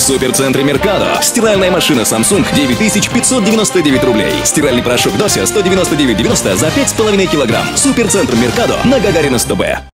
суперцентре Меркадо. Стиральная машина Samsung 9599 рублей. Стиральный порошок Дося 199,90 за 5,5 килограмм. Суперцентр Меркадо на Гагарина 100Б.